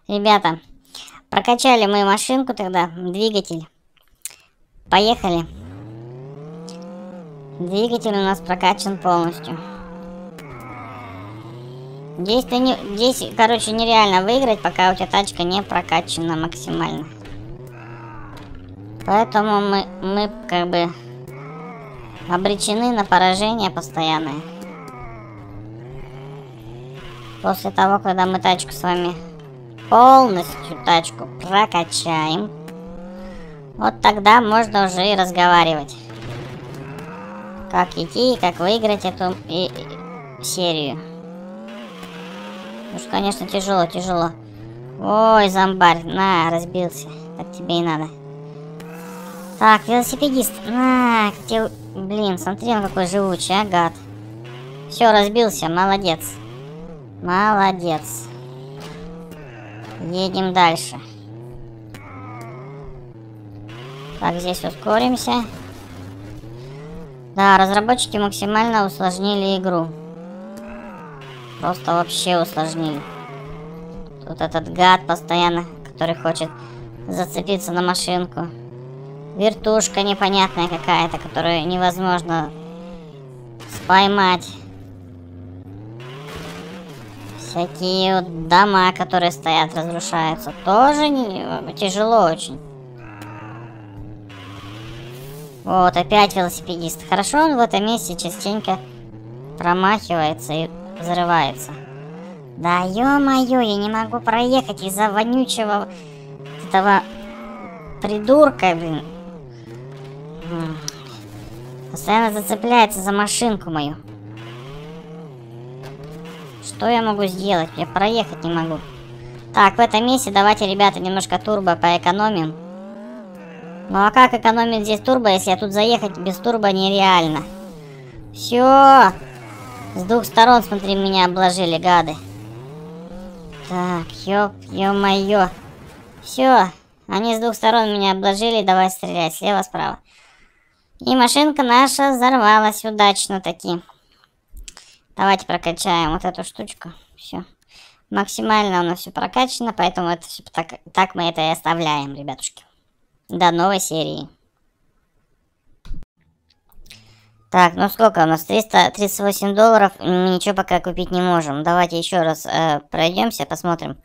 Ребята, прокачали мы машинку тогда, двигатель. Поехали. Двигатель у нас прокачан полностью. Здесь, короче, нереально выиграть, пока у тебя тачка не прокачана максимально. Поэтому мы как бы обречены на поражение постоянное. После того, когда мы тачку с вами полностью прокачаем, вот тогда можно уже и разговаривать. Как идти и как выиграть эту серию. Уж, конечно, тяжело. Ой, зомбарь, на, разбился. Так тебе и надо. Так, велосипедист. На, где... Блин, смотри, он какой живучий, а, гад. Все, разбился, молодец. Молодец. Едем дальше. Так, здесь ускоримся. Да, разработчики максимально усложнили игру. Просто вообще усложнили. Тут этот гад постоянно, который хочет зацепиться на машинку. Вертушка непонятная какая-то, которую невозможно поймать. Всякие вот дома, которые стоят, разрушаются. Тоже тяжело очень. Вот, опять велосипедист. Хорошо, он в этом месте частенько промахивается и взрывается. Да ё-моё, я не могу проехать из-за вонючего этого придурка, блин. Постоянно зацепляется за машинку мою. Что я могу сделать? Я проехать не могу. Так, в этом месте давайте, ребята, немножко турбо поэкономим. Ну а как экономить здесь турбо, если я тут заехать без турбо нереально? Все. С двух сторон, смотри, меня обложили, гады. Так, ё-моё. Все. Они с двух сторон меня обложили, давай стрелять, слева-справа. И машинка наша взорвалась удачно таки. Давайте прокачаем вот эту штучку. Все. Максимально у нас все прокачано, поэтому это все так мы это и оставляем, ребятушки. До новой серии. Так, ну сколько у нас? 338 долларов. Мы ничего пока купить не можем. Давайте еще раз пройдемся, посмотрим,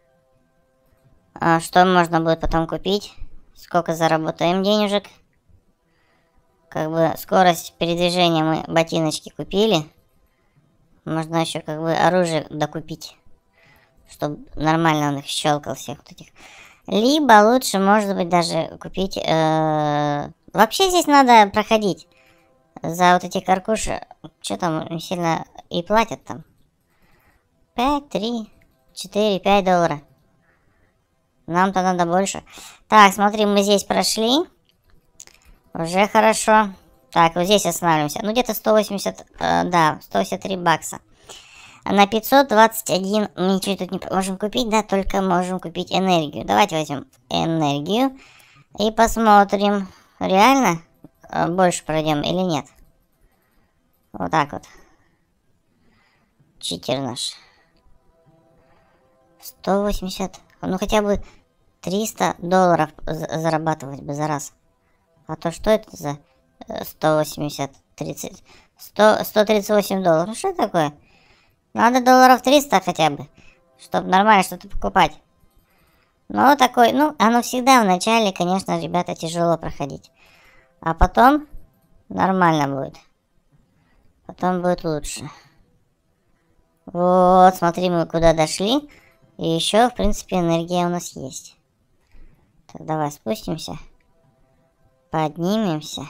что можно будет потом купить. Сколько заработаем денежек. Как бы скорость передвижения мы ботиночки купили. Можно еще как бы оружие докупить, чтобы нормально он их щелкал всех вот этих. Либо лучше, может быть, даже купить... Вообще здесь надо проходить. За вот эти каркуши. Что там не сильно и платят там? 5, 3, 4, 5 долларов. Нам-то надо больше. Так, смотри, мы здесь прошли. Уже хорошо. Так, вот здесь останавливаемся. Ну, где-то 180, да, 183 бакса. На 521 мы ничего тут не можем купить, да, только можем купить энергию. Давайте возьмем энергию и посмотрим, реально больше пройдем или нет. Вот так вот. Читер наш. 180, ну хотя бы 300 долларов зарабатывать бы за раз. А то что это за 180, 30, 138 долларов? Что такое? Надо долларов 300 хотя бы, чтобы нормально что-то покупать. Но такой, ну, оно всегда в начале, конечно, ребята, тяжело проходить. А потом нормально будет. Потом будет лучше. Вот, смотри, мы куда дошли. И еще, в принципе, энергия у нас есть. Так, давай спустимся. Поднимемся.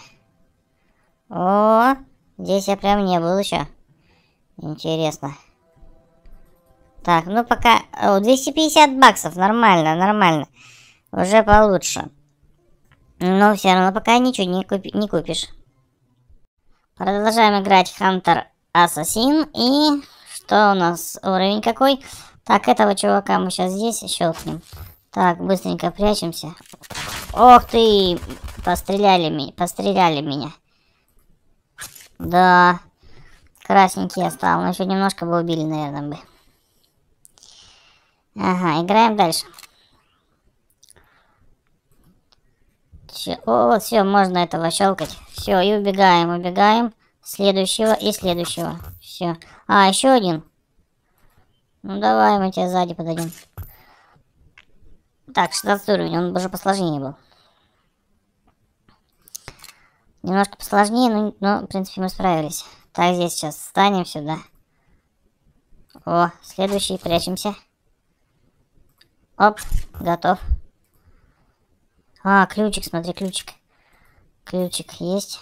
О, здесь я прям не был еще. Интересно. Так, ну пока... О, 250 баксов, нормально, нормально. Уже получше. Но все равно пока ничего не купишь. Продолжаем играть в Hunter Assassin. И что у нас? Уровень какой? Так, этого чувака мы сейчас здесь щелкнем. Так, быстренько прячемся. Ох ты! Постреляли меня. Да. Красненький я стал. Но еще немножко бы убили, наверное, бы. Ага, играем дальше. О, все, можно этого щелкать. Все, и убегаем, убегаем. Следующего и следующего. Все. А, еще один. Ну давай, мы тебя сзади подойдем. Так, 16 уровень, он уже посложнее был. Немножко посложнее, но в принципе мы справились. Так, здесь сейчас встанем сюда. О, следующий, прячемся. Оп, готов. А, ключик, смотри, ключик. Ключик есть.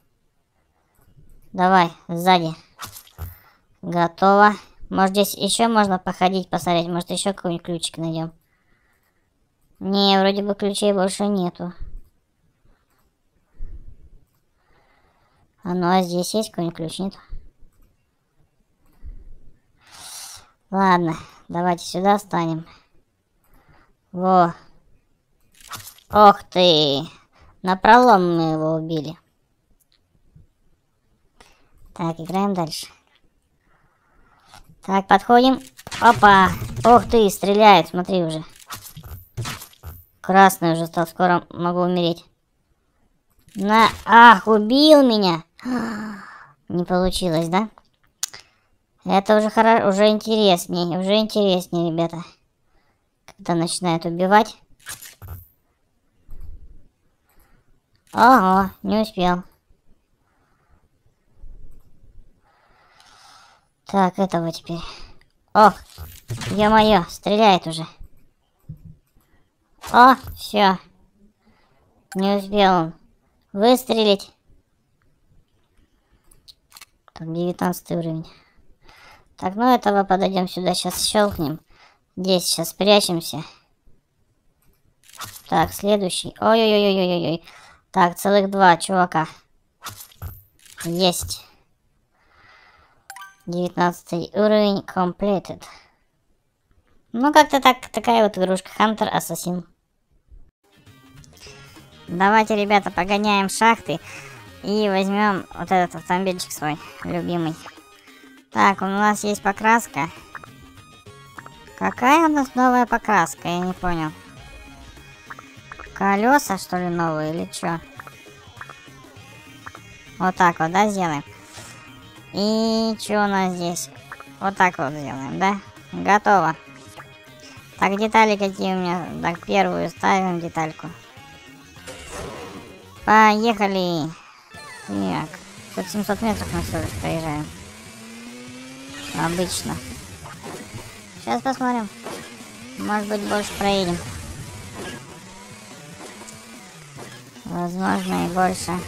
Давай, сзади. Готово. Может, здесь еще можно походить, посмотреть. Может, еще какой-нибудь ключик найдем. Не, вроде бы ключей больше нету. А ну, а здесь есть какой-нибудь ключ? Нет? Ладно, давайте сюда встанем. Во. Ох ты. Напролом мы его убили. Так, играем дальше. Так, подходим. Опа. Ох ты, стреляет, смотри уже. Красный уже стал, скоро могу умереть. На, ах, убил меня. Не получилось, да? Это уже хорошо, уже интереснее, ребята. Когда начинают убивать. Ого, не успел. Так, этого теперь. Ох, ё-моё, стреляет уже. О, все. Не успел он выстрелить. Так, 19 уровень. Так, ну этого подойдем сюда, сейчас щелкнем. Здесь сейчас спрячемся. Так, следующий. Ой-ой-ой-ой-ой-ой. Так, целых 2 чувака. Есть. 19 уровень completed. Ну, как-то так, такая вот игрушка. Hunter Assassin. Давайте, ребята, погоняем шахты. И возьмем вот этот автомобильчик свой, любимый. Так, у нас есть покраска. Какая у нас новая покраска? Я не понял. Колеса, что ли, новые или что? Вот так вот, да, сделаем? И что у нас здесь? Вот так вот сделаем, да? Готово. Так, детали какие у меня? Так, первую ставим детальку. Поехали. Так, тут 700 метров мы всего лишь проезжаем. Обычно. Сейчас посмотрим. Может быть, больше проедем. Возможно, и больше.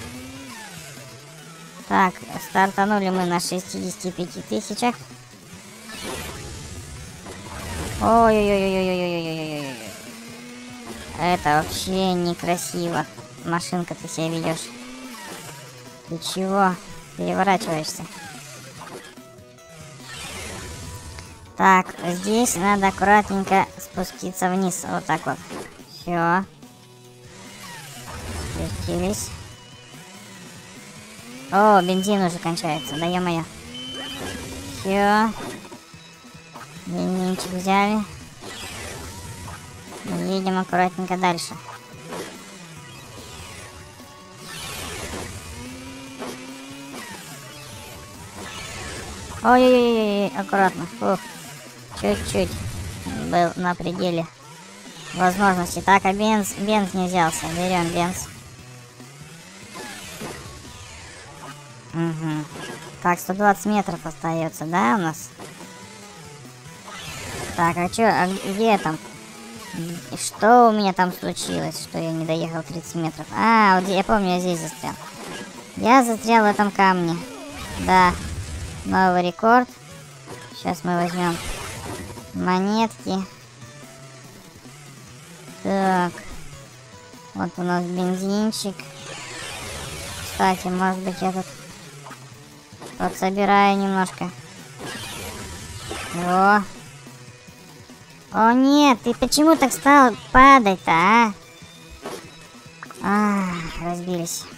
Так, стартанули мы на 65 тысячах. Ой-ой-ой-ой-ой-ой-ой-ой-ой-ой. Это вообще некрасиво. Машинка, ты себя ведешь. Ты чего? Переворачиваешься. Так, здесь надо аккуратненько спуститься вниз. Вот так вот. Все. Спустились. О, бензин уже кончается. Да ё-моё. Все. Бензинчик взяли. Едем аккуратненько дальше. Ой-ой-ой, аккуратно. Фух. Чуть-чуть был на пределе возможности. Так, а бенз не взялся. Берем бенз. Угу. Так, 120 метров остается, да, у нас? Так, а чё, а где там? Что у меня там случилось, что я не доехал 30 метров? А, вот я помню, я здесь застрял. Я застрял в этом камне. Да, новый рекорд. Сейчас мы возьмем монетки. Так, вот у нас бензинчик. Кстати, может быть, я тут подсобираю немножко. О! О нет, ты почему так стал падать-то, а? Разбились.